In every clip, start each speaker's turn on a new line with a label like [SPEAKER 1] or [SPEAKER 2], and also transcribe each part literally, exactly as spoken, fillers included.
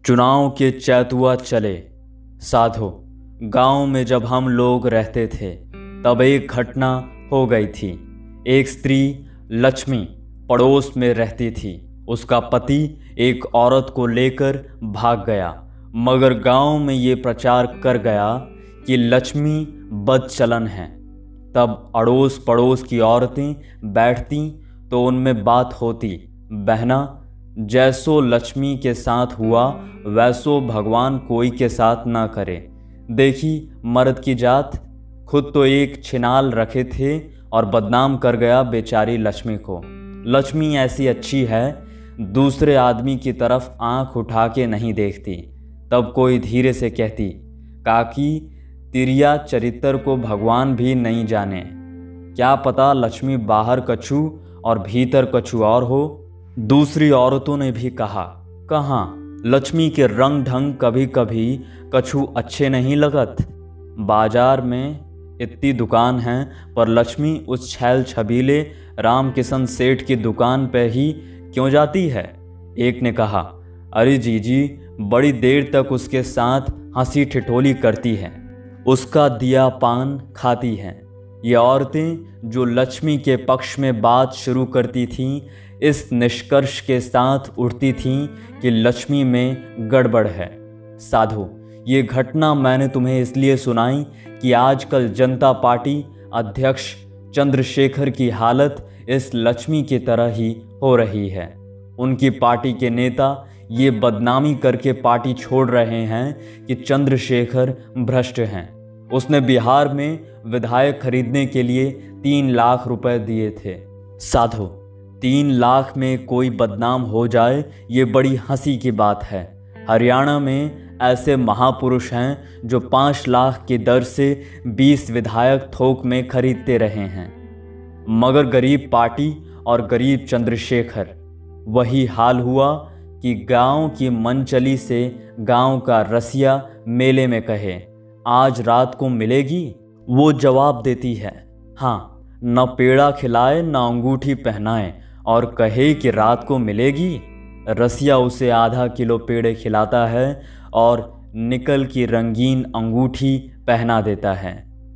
[SPEAKER 1] चुनाव के चैतुआ चले। साधो, गांव में जब हम लोग रहते थे तब एक घटना हो गई थी। एक स्त्री लक्ष्मी पड़ोस में रहती थी। उसका पति एक औरत को लेकर भाग गया, मगर गांव में ये प्रचार कर गया कि लक्ष्मी बदचलन है। तब अड़ोस पड़ोस की औरतें बैठती तो उनमें बात होती, बहना, जैसो लक्ष्मी के साथ हुआ वैसो भगवान कोई के साथ ना करे। देखी मर्द की जात, खुद तो एक छिनाल रखे थे और बदनाम कर गया बेचारी लक्ष्मी को। लक्ष्मी ऐसी अच्छी है, दूसरे आदमी की तरफ आंख उठा के नहीं देखती। तब कोई धीरे से कहती, काकी तिरिया चरित्र को भगवान भी नहीं जाने, क्या पता लक्ष्मी बाहर कछु और भीतर कछु और हो। दूसरी औरतों ने भी कहा, कहाँ लक्ष्मी के रंग ढंग कभी कभी कछु अच्छे नहीं लगत। बाजार में इतनी दुकान हैं पर लक्ष्मी उस छैल छबीले राम किशन सेठ की दुकान पे ही क्यों जाती है। एक ने कहा, अरे जीजी बड़ी देर तक उसके साथ हंसी ठिठोली करती है, उसका दिया पान खाती हैं। ये औरतें जो लक्ष्मी के पक्ष में बात शुरू करती थीं, इस निष्कर्ष के साथ उठती थीं कि लक्ष्मी में गड़बड़ है। साधु, ये घटना मैंने तुम्हें इसलिए सुनाई कि आजकल जनता पार्टी अध्यक्ष चंद्रशेखर की हालत इस लक्ष्मी की तरह ही हो रही है। उनकी पार्टी के नेता ये बदनामी करके पार्टी छोड़ रहे हैं कि चंद्रशेखर भ्रष्ट हैं। उसने बिहार में विधायक खरीदने के लिए तीन लाख रुपए दिए थे। साधु, तीन लाख में कोई बदनाम हो जाए ये बड़ी हंसी की बात है। हरियाणा में ऐसे महापुरुष हैं जो पाँच लाख की दर से बीस विधायक थोक में खरीदते रहे हैं, मगर गरीब पार्टी और गरीब चंद्रशेखर। वही हाल हुआ कि गांव की मनचली से गांव का रसिया मेले में कहे, आज रात को मिलेगी। वो जवाब देती है, हाँ, न पेड़ा खिलाए न अंगूठी पहनाए और कहे कि रात को मिलेगी। रसिया उसे आधा किलो पेड़े खिलाता है और निकल की रंगीन अंगूठी पहना देता है।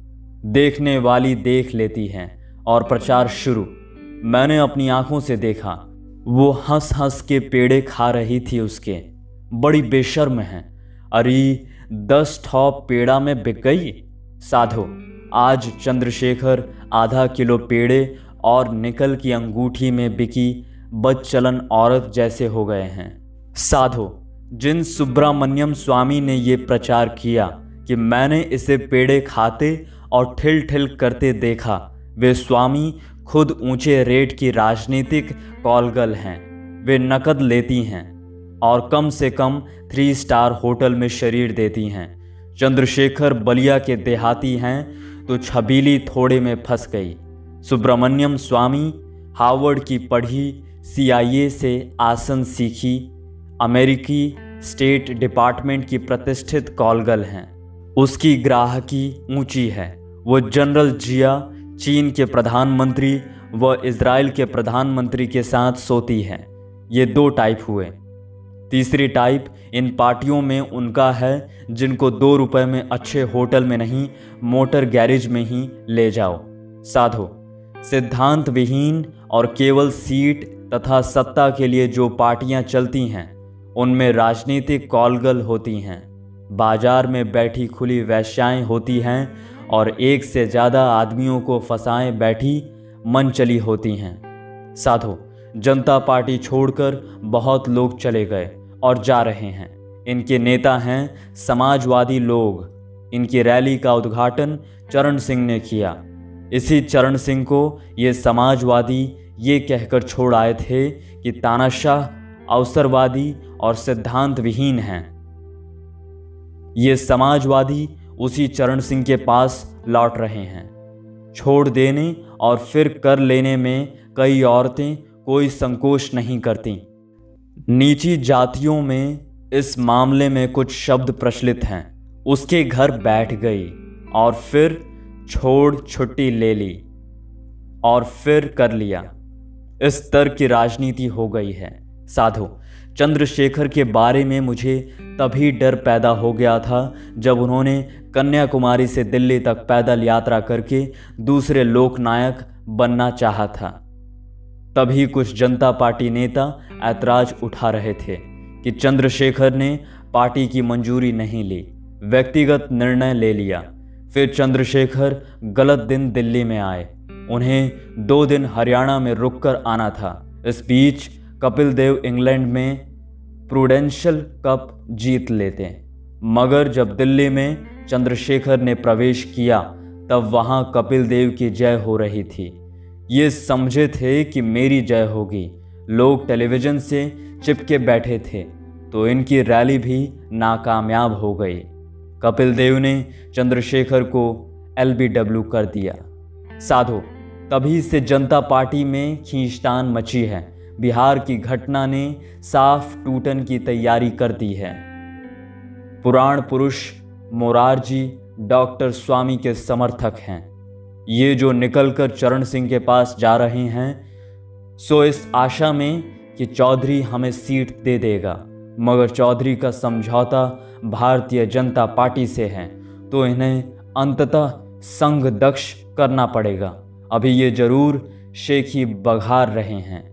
[SPEAKER 1] देखने वाली देख लेती हैं और प्रचार शुरू। मैंने अपनी आंखों से देखा, वो हंस हंस के पेड़े खा रही थी उसके। बड़ी बेशर्म है। अरे दस ठॉप पेड़ा में बिक गई। साधु, आज चंद्रशेखर आधा किलो पेड़े और निकल की अंगूठी में बिकी बदचलन औरत जैसे हो गए हैं। साधु, जिन सुब्रमण्यम स्वामी ने ये प्रचार किया कि मैंने इसे पेड़े खाते और ठिल ठिल करते देखा, वे स्वामी खुद ऊंचे रेट की राजनीतिक कॉलगल हैं। वे नकद लेती हैं और कम से कम थ्री स्टार होटल में शरीर देती हैं। चंद्रशेखर बलिया के देहाती हैं तो छबीली थोड़े में फंस गई। सुब्रमण्यम स्वामी हार्वर्ड की पढ़ी, सी आई ए से आसन सीखी, अमेरिकी स्टेट डिपार्टमेंट की प्रतिष्ठित कॉलगल हैं। उसकी ग्राहकी ऊंची है। वो जनरल जिया, चीन के प्रधानमंत्री व इजराइल के प्रधानमंत्री के साथ सोती है। ये दो टाइप हुए। तीसरी टाइप इन पार्टियों में उनका है जिनको दो रुपए में अच्छे होटल में नहीं, मोटर गैरेज में ही ले जाओ। साधु, सिद्धांत विहीन और केवल सीट तथा सत्ता के लिए जो पार्टियां चलती हैं, उनमें राजनीतिक कॉलगल होती हैं। बाजार में बैठी खुली वैश्याएं होती हैं और एक से ज़्यादा आदमियों को फंसाए बैठी मनचली होती हैं। साधु, जनता पार्टी छोड़कर बहुत लोग चले गए और जा रहे हैं। इनके नेता हैं समाजवादी लोग। इनकी रैली का उद्घाटन चरण सिंह ने किया। इसी चरण सिंह को ये समाजवादी ये कहकर छोड़ आए थे कि तानाशाह अवसरवादी और सिद्धांत विहीन हैं। ये समाजवादी उसी चरण सिंह के पास लौट रहे हैं। छोड़ देने और फिर कर लेने में कई औरतें कोई संकोच नहीं करती। नीची जातियों में इस मामले में कुछ शब्द प्रचलित हैं। उसके घर बैठ गई और फिर छोड़ छुट्टी ले ली और फिर कर लिया। इस तरह की राजनीति हो गई है। साधु, चंद्रशेखर के बारे में मुझे तभी डर पैदा हो गया था जब उन्होंने कन्याकुमारी से दिल्ली तक पैदल यात्रा करके दूसरे लोकनायक बनना चाहा था। तभी कुछ जनता पार्टी नेता ऐतराज उठा रहे थे कि चंद्रशेखर ने पार्टी की मंजूरी नहीं ली, व्यक्तिगत निर्णय ले लिया। फिर चंद्रशेखर गलत दिन दिल्ली में आए। उन्हें दो दिन हरियाणा में रुककर आना था। इस बीच कपिल देव इंग्लैंड में प्रूडेंशियल कप जीत लेते, मगर जब दिल्ली में चंद्रशेखर ने प्रवेश किया तब वहां कपिल देव की जय हो रही थी। ये समझे थे कि मेरी जय होगी। लोग टेलीविज़न से चिपके बैठे थे, तो इनकी रैली भी नाकामयाब हो गई। कपिल देव ने चंद्रशेखर को एल बी डब्ल्यू कर दिया। साधो, तभी से जनता पार्टी में खींचतान मची है। बिहार की घटना ने साफ टूटन की तैयारी कर दी है। पुराण पुरुष मोरारजी डॉक्टर स्वामी के समर्थक हैं। ये जो निकलकर चरण सिंह के पास जा रहे हैं, सो इस आशा में कि चौधरी हमें सीट दे देगा, मगर चौधरी का समझौता भारतीय जनता पार्टी से है, तो इन्हें अंततः संघ दक्ष करना पड़ेगा। अभी ये जरूर शेखी बघार रहे हैं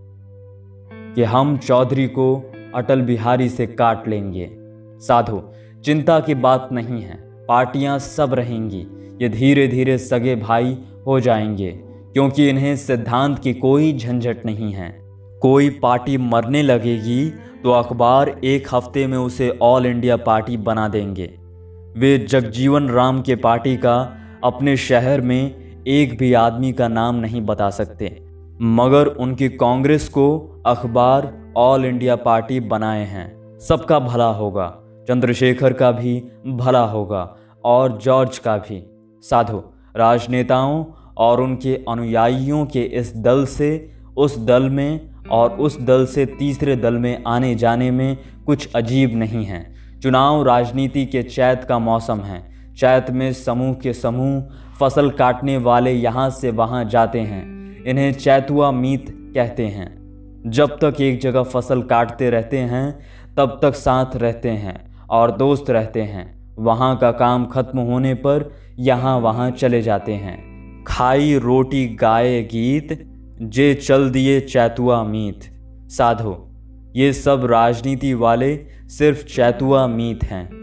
[SPEAKER 1] कि हम चौधरी को अटल बिहारी से काट लेंगे। साधु, चिंता की बात नहीं है, पार्टियां सब रहेंगी। ये धीरे धीरे सगे भाई हो जाएंगे, क्योंकि इन्हें सिद्धांत की कोई झंझट नहीं है। कोई पार्टी मरने लगेगी तो अखबार एक हफ्ते में उसे ऑल इंडिया पार्टी बना देंगे। वे जगजीवन राम के पार्टी का अपने शहर में एक भी आदमी का नाम नहीं बता सकते, मगर उनकी कांग्रेस को अखबार ऑल इंडिया पार्टी बनाए हैं। सबका भला होगा, चंद्रशेखर का भी भला होगा और जॉर्ज का भी। साधु, राजनेताओं और उनके अनुयायियों के इस दल से उस दल में और उस दल से तीसरे दल में आने जाने में कुछ अजीब नहीं है। चुनाव राजनीति के चैत का मौसम है। चैत में समूह के समूह फसल काटने वाले यहाँ से वहाँ जाते हैं। इन्हें चैतुआ मीत कहते हैं। जब तक एक जगह फसल काटते रहते हैं तब तक साथ रहते हैं और दोस्त रहते हैं। वहाँ का काम खत्म होने पर यहाँ वहाँ चले जाते हैं। खाई रोटी गाए गीत, जे चल दिए चैतुआ मीत। साधो, ये सब राजनीति वाले सिर्फ चैतुआ मीत हैं।